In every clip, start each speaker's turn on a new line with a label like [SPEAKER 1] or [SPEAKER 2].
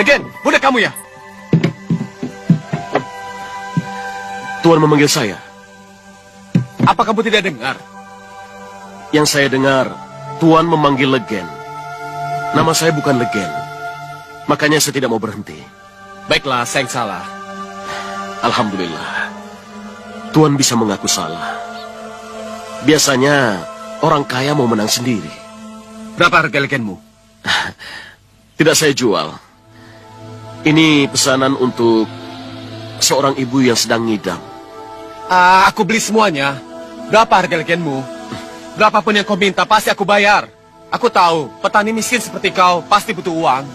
[SPEAKER 1] Legen, budak kamu ya?
[SPEAKER 2] Tuan memanggil saya.
[SPEAKER 1] Apa kamu tidak dengar?
[SPEAKER 2] Yang saya dengar, Tuan memanggil Legen. Nama saya bukan Legen. Makanya saya tidak mau berhenti.
[SPEAKER 1] Baiklah, saya yang salah.
[SPEAKER 2] Alhamdulillah. Tuan bisa mengaku salah. Biasanya orang kaya mau menang sendiri.
[SPEAKER 1] Berapa harga legenmu?
[SPEAKER 2] Tidak saya jual. Ini pesanan untuk seorang ibu yang sedang ngidam.
[SPEAKER 1] Aku beli semuanya. Berapa harga legenmu? Berapapun yang kau minta, pasti aku bayar. Aku tahu, petani miskin seperti kau pasti butuh uang.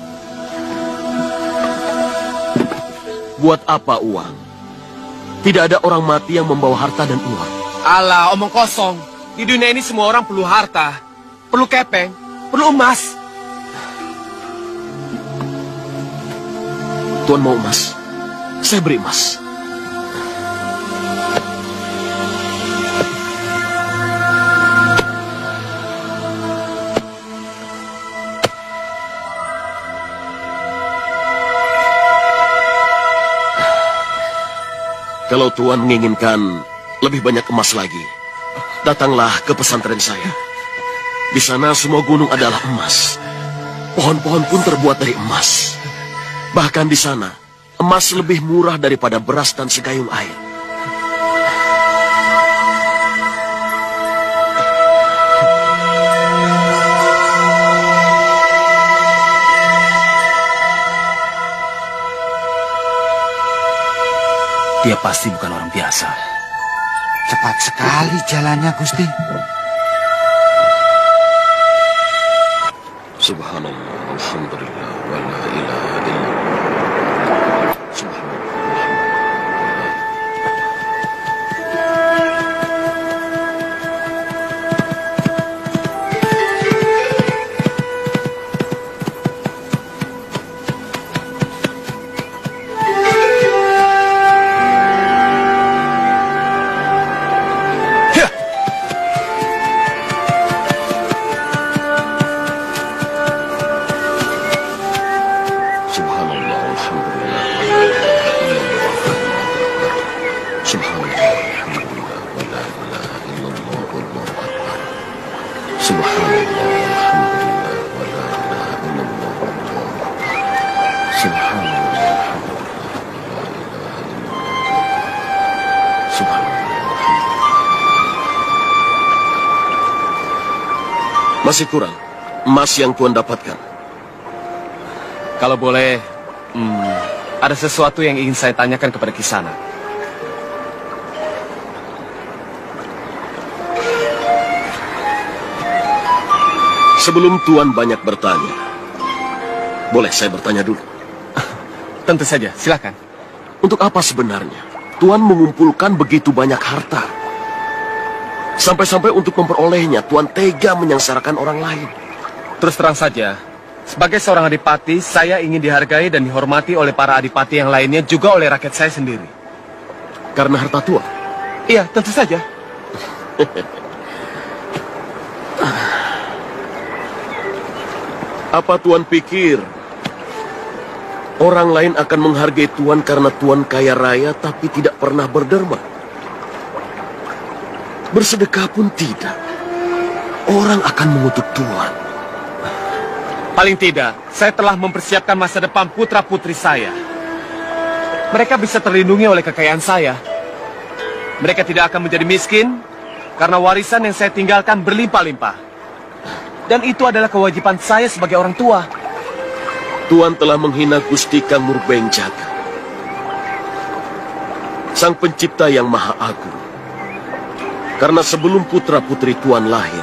[SPEAKER 2] Buat apa uang? Tidak ada orang mati yang membawa harta dan uang.
[SPEAKER 1] Alah, omong kosong. Di dunia ini semua orang perlu harta, perlu kepeng, perlu emas.
[SPEAKER 2] Tuan mau emas? Saya beri emas. Kalau Tuan menginginkan lebih banyak emas lagi, datanglah ke pesantren saya. Di sana semua gunung adalah emas. Pohon-pohon pun terbuat dari emas. Bahkan di sana, emas lebih murah daripada beras dan segayung air.
[SPEAKER 3] Dia pasti bukan orang biasa.
[SPEAKER 4] Cepat sekali jalannya, Gusti.
[SPEAKER 2] Subhanallah, alhamdulillah, wa la ilaha illallah. Subhanallah. Masih kurang emas yang Tuan dapatkan.
[SPEAKER 1] Kalau boleh, ada sesuatu yang ingin saya tanyakan kepada Kisana.
[SPEAKER 2] Sebelum Tuan banyak bertanya, boleh saya bertanya dulu?
[SPEAKER 1] Tentu saja, silakan.
[SPEAKER 2] Untuk apa sebenarnya Tuan mengumpulkan begitu banyak harta? Sampai-sampai untuk memperolehnya, Tuan tega menyengsarakan orang lain.
[SPEAKER 1] Terus terang saja, sebagai seorang adipati, saya ingin dihargai dan dihormati oleh para adipati yang lainnya, juga oleh rakyat saya sendiri.
[SPEAKER 2] Karena harta Tuan?
[SPEAKER 1] Iya, tentu saja.
[SPEAKER 2] Apa Tuan pikir orang lain akan menghargai Tuan karena Tuan kaya raya tapi tidak pernah berderma? Bersedekah pun tidak. Orang akan mengutuk Tuan.
[SPEAKER 1] Paling tidak, saya telah mempersiapkan masa depan putra-putri saya. Mereka bisa terlindungi oleh kekayaan saya. Mereka tidak akan menjadi miskin karena warisan yang saya tinggalkan berlimpah-limpah. Dan itu adalah kewajiban saya sebagai orang tua.
[SPEAKER 2] Tuan telah menghina Gusti Kang Murbenjaga, Sang Pencipta yang Maha Agung. Karena sebelum putra-putri Tuan lahir,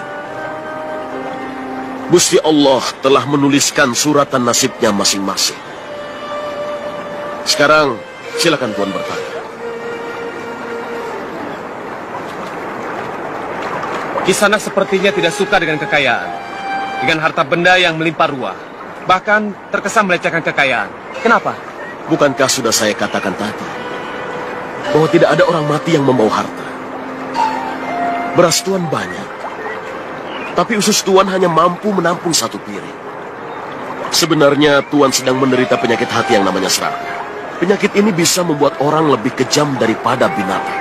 [SPEAKER 2] Gusti Allah telah menuliskan suratan nasibnya masing-masing. Sekarang, silakan Tuan bertanya.
[SPEAKER 1] Kisana sepertinya tidak suka dengan kekayaan, dengan harta benda yang melimpah ruah. Bahkan terkesan melecehkan kekayaan. Kenapa?
[SPEAKER 2] Bukankah sudah saya katakan tadi bahwa tidak ada orang mati yang membawa harta? Beras Tuan banyak, tapi usus Tuan hanya mampu menampung 1 piring. Sebenarnya Tuan sedang menderita penyakit hati yang namanya serakah. Penyakit ini bisa membuat orang lebih kejam daripada binatang.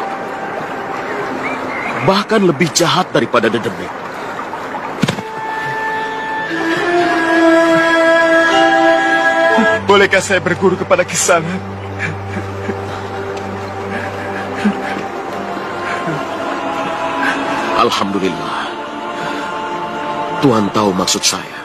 [SPEAKER 2] Bahkan lebih jahat daripada dedemit.
[SPEAKER 1] Bolehkah saya berguru kepada Kisanak?
[SPEAKER 2] Alhamdulillah. Tuhan tahu maksud saya.